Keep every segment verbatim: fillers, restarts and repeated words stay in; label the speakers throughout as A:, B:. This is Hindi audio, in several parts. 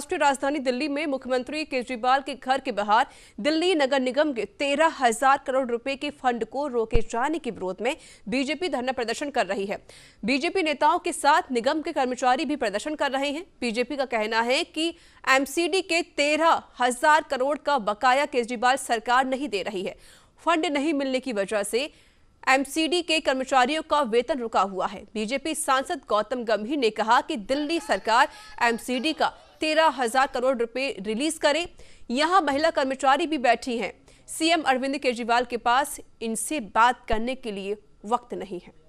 A: राष्ट्रीय राजधानी दिल्ली में मुख्यमंत्री केजरीवाल के घर के बाहर दिल्ली नगर निगम के तेरह हजार करोड़ रुपए के फंड को रोके जाने के विरोध में बीजेपी धरना प्रदर्शन कर रही है। बीजेपी नेताओं के साथ निगम के कर्मचारी भी प्रदर्शन कर रहे हैं। बीजेपी का कहना है कि एमसीडी के तेरह हजार करोड़ का बकाया केजरीवाल सरकार नहीं दे रही है। फंड नहीं मिलने की वजह से एमसीडी के कर्मचारियों का वेतन रुका हुआ है। बीजेपी सांसद गौतम गंभीर ने कहा कि दिल्ली सरकार एमसीडी का तेरह हजार करोड़ रुपए रिलीज करे। यहां महिला कर्मचारी भी बैठी हैं। सीएम अरविंद केजरीवाल के पास इनसे बात करने के लिए वक्त नहीं है।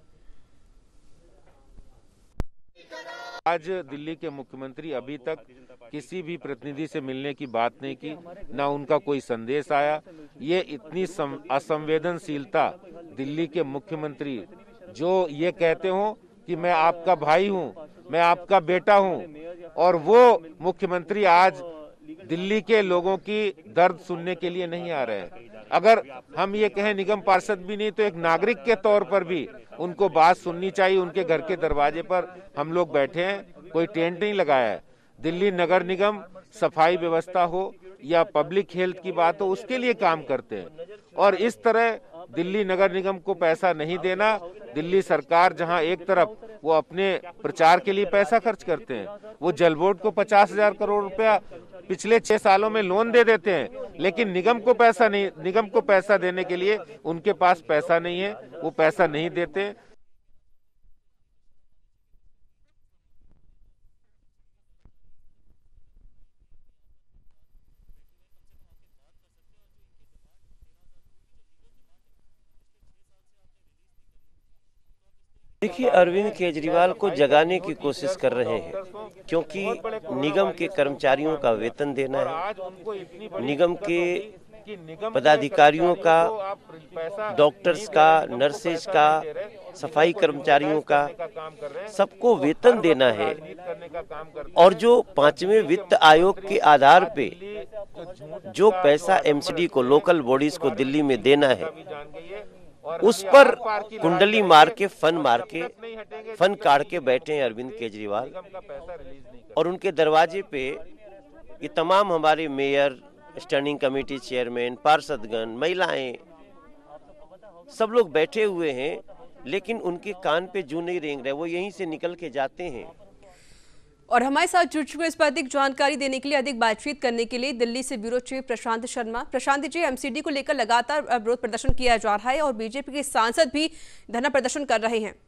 B: आज दिल्ली के मुख्यमंत्री अभी तक किसी भी प्रतिनिधि से मिलने की बात नहीं की, ना उनका कोई संदेश आया। ये इतनी असंवेदनशीलता दिल्ली के मुख्यमंत्री जो ये कहते हो कि मैं आपका भाई हूँ, मैं आपका बेटा हूँ, और वो मुख्यमंत्री आज दिल्ली के लोगों की दर्द सुनने के लिए नहीं आ रहे हैं। अगर हम ये कहें निगम पार्षद भी नहीं तो एक नागरिक के तौर पर भी उनको बात सुननी चाहिए। उनके घर के दरवाजे पर हम लोग बैठे हैं, कोई टेंट नहीं लगाया है। दिल्ली नगर निगम सफाई व्यवस्था हो या पब्लिक हेल्थ की बात हो, उसके लिए काम करते हैं। और इस तरह दिल्ली नगर निगम को पैसा नहीं देना, दिल्ली सरकार जहां एक तरफ वो अपने प्रचार के लिए पैसा खर्च करते हैं, वो जल बोर्ड को पचास हजार करोड़ रुपया पिछले छह सालों में लोन दे देते हैं, लेकिन निगम को पैसा नहीं, निगम को पैसा देने के लिए उनके पास पैसा नहीं है, वो पैसा नहीं देते।
C: देखिए, अरविंद केजरीवाल को जगाने की कोशिश कर रहे हैं, क्योंकि निगम के कर्मचारियों का वेतन देना है, निगम के पदाधिकारियों का, डॉक्टर्स का, नर्सेज का, सफाई कर्मचारियों का, सबको वेतन देना है। और जो पांचवें वित्त आयोग के आधार पे जो पैसा एमसीडी को, लोकल बॉडीज को दिल्ली में देना है, उस पर कुंडली मार के, फन मार के, फन काट के बैठे हैं अरविंद केजरीवाल। और उनके दरवाजे पे ये तमाम हमारे मेयर, स्टैंडिंग कमेटी चेयरमैन, पार्षदगण, महिलाएं, सब लोग बैठे हुए हैं, लेकिन उनके कान पे जू नहीं रेंग रहे। वो यहीं से निकल के जाते हैं।
A: और हमारे साथ जुड़ चुके इस पर अधिक जानकारी देने के लिए, अधिक बातचीत करने के लिए दिल्ली से bureau chief Prashant Sharma. Prashant ji, MCD को लेकर लगातार विरोध प्रदर्शन किया जा रहा है और बीजेपी के सांसद भी धरना प्रदर्शन कर रहे हैं।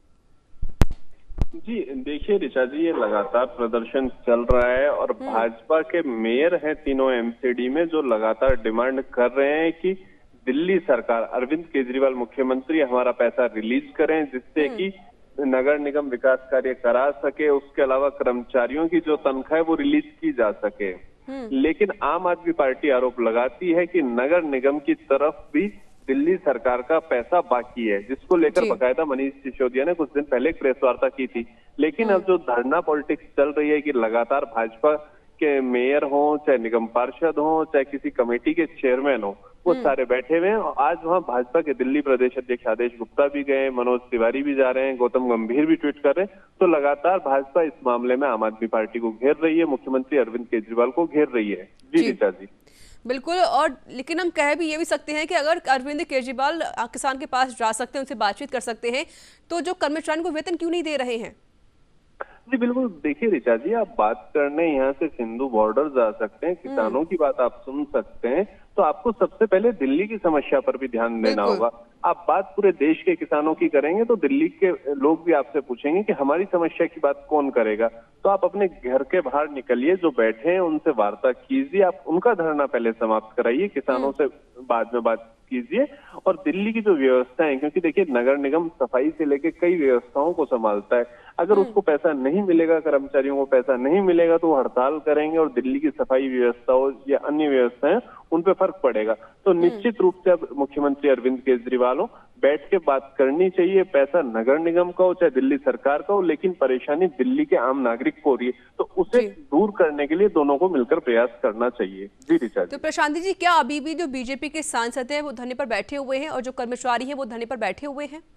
D: जी देखिए ऋचा जी, ये लगातार प्रदर्शन चल रहा है और भाजपा के मेयर हैं तीनों एमसीडी में, जो लगातार डिमांड कर रहे हैं कि दिल्ली सरकार, अरविंद केजरीवाल मुख्यमंत्री हमारा पैसा रिलीज करें, जिससे कि नगर निगम विकास कार्य करा सके। उसके अलावा कर्मचारियों की जो तनख्वाह है वो रिलीज की जा सके। लेकिन आम आदमी पार्टी आरोप लगाती है कि नगर निगम की तरफ भी दिल्ली सरकार का पैसा बाकी है, जिसको लेकर बकायदा मनीष सिसोदिया ने कुछ दिन पहले एक प्रेस वार्ता की थी। लेकिन अब जो धरना पॉलिटिक्स चल रही है कि लगातार भाजपा के मेयर हो, चाहे निगम पार्षद हो, चाहे किसी कमेटी के चेयरमैन हो, वो सारे बैठे हुए हैं। आज वहाँ भाजपा के दिल्ली प्रदेश अध्यक्ष आदेश गुप्ता भी गए, मनोज तिवारी भी जा रहे हैं, गौतम गंभीर भी ट्वीट कर रहे हैं। तो लगातार भाजपा इस मामले में आम आदमी पार्टी को घेर रही है, मुख्यमंत्री अरविंद केजरीवाल को घेर रही है। जी ऋचा जी,
A: बिल्कुल। और लेकिन हम कह भी ये भी सकते हैं कि अगर अरविंद केजरीवाल किसान के पास जा सकते हैं, उनसे बातचीत कर सकते हैं, तो जो कर्मचारियों को वेतन क्यों नहीं दे रहे हैं?
D: जी बिल्कुल, देखिए ऋचा जी, आप बात करने यहाँ से सिंधु बॉर्डर जा सकते हैं, किसानों की बात आप सुन सकते हैं। तो आपको सबसे पहले दिल्ली की समस्या पर भी ध्यान देना होगा। आप बात पूरे देश के किसानों की करेंगे तो दिल्ली के लोग भी आपसे पूछेंगे कि हमारी समस्या की बात कौन करेगा। तो आप अपने घर के बाहर निकलिए, जो बैठे हैं उनसे वार्ता कीजिए, आप उनका धरना पहले समाप्त कराइए, किसानों से बाद में बात कीजिए। और दिल्ली की जो व्यवस्था है, क्योंकि देखिए नगर निगम सफाई से लेकर कई व्यवस्थाओं को संभालता है, अगर उसको पैसा नहीं मिलेगा, कर्मचारियों को पैसा नहीं मिलेगा, तो वो हड़ताल करेंगे और दिल्ली की सफाई व्यवस्था हो या अन्य व्यवस्थाएं, उन पे फर्क पड़ेगा। तो निश्चित रूप से अब मुख्यमंत्री अरविंद केजरीवाल हो, बैठ के बात करनी चाहिए। पैसा नगर निगम का हो चाहे दिल्ली सरकार का हो, लेकिन परेशानी दिल्ली के आम नागरिक को हो रही है, तो उसे दूर करने के लिए दोनों को मिलकर प्रयास करना चाहिए। जी ऋचा जी।
A: तो प्रशांत जी, क्या अभी भी जो बीजेपी के सांसद हैं वो धरने पर बैठे हुए हैं और जो कर्मचारी हैं वो धरने पर बैठे हुए हैं?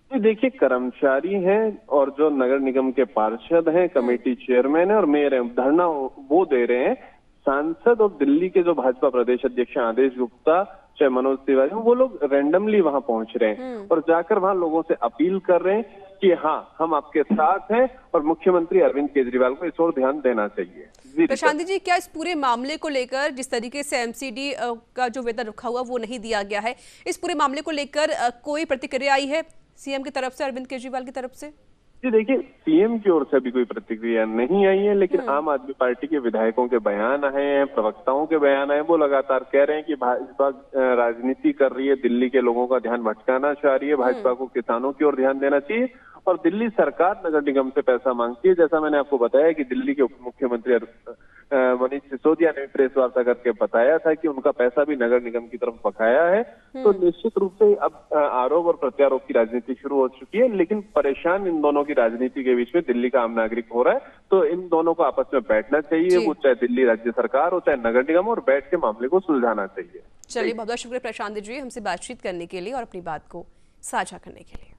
D: जी देखिए, कर्मचारी हैं और जो नगर निगम के पार्षद हैं, कमेटी चेयरमैन है और मेयर हैं, धरना वो दे रहे हैं। सांसद और दिल्ली के जो भाजपा प्रदेश अध्यक्ष आदेश गुप्ता, चाहे मनोज तिवारी, वो लोग रैंडमली वहां पहुंच रहे हैं और जाकर वहां लोगों से अपील कर रहे हैं कि हाँ, हम आपके साथ हैं और मुख्यमंत्री अरविंद केजरीवाल को इस ओर ध्यान देना चाहिए।
A: प्रशांत जी, क्या इस पूरे मामले को लेकर जिस तरीके से एमसीडी का जो वेतन रखा हुआ वो नहीं दिया गया है, इस पूरे मामले को लेकर कोई प्रतिक्रिया आई है सीएम की तरफ से, अरविंद केजरीवाल की तरफ से?
D: जी देखिए, सीएम की ओर से अभी कोई प्रतिक्रिया नहीं आई है, लेकिन आम आदमी पार्टी के विधायकों के बयान आए हैं, प्रवक्ताओं के बयान आए, वो लगातार कह रहे हैं कि भाजपा राजनीति कर रही है, दिल्ली के लोगों का ध्यान भटकाना चाह रही है, भाजपा को किसानों की ओर ध्यान देना चाहिए और दिल्ली सरकार नगर निगम से पैसा मांगती है। जैसा मैंने आपको बताया कि दिल्ली के उप मुख्यमंत्री मनीष सिसोदिया ने प्रेस वार्ता करके बताया था कि उनका पैसा भी नगर निगम की तरफ बकाया है। तो निश्चित रूप से अब आरोप और प्रत्यारोप की राजनीति शुरू हो चुकी है, लेकिन परेशान इन दोनों की राजनीति के बीच में दिल्ली का आम नागरिक हो रहा है। तो इन दोनों को आपस में बैठना चाहिए, वो चाहे दिल्ली राज्य सरकार हो चाहे नगर निगम, और बैठ के मामले को सुलझाना चाहिए।
A: चलिए, बहुत बहुत शुक्रिया प्रशांत जी हमसे बातचीत करने के लिए और अपनी बात को साझा करने के लिए।